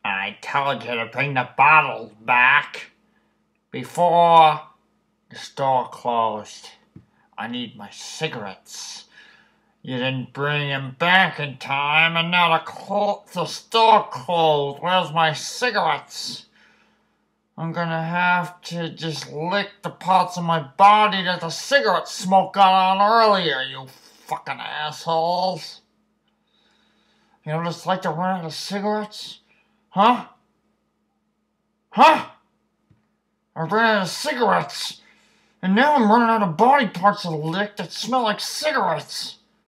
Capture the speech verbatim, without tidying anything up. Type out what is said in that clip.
I told you to bring the bottles back before the store closed. I need my cigarettes. You didn't bring them back in time, and now the, clo- the store closed. Where's my cigarettes? I'm gonna have to just lick the parts of my body that the cigarette smoke got on earlier, you fucking assholes. You know what it's like to run out of cigarettes? Huh? Huh? I ran out of cigarettes, and now I'm running out of body parts to lick that smell like cigarettes.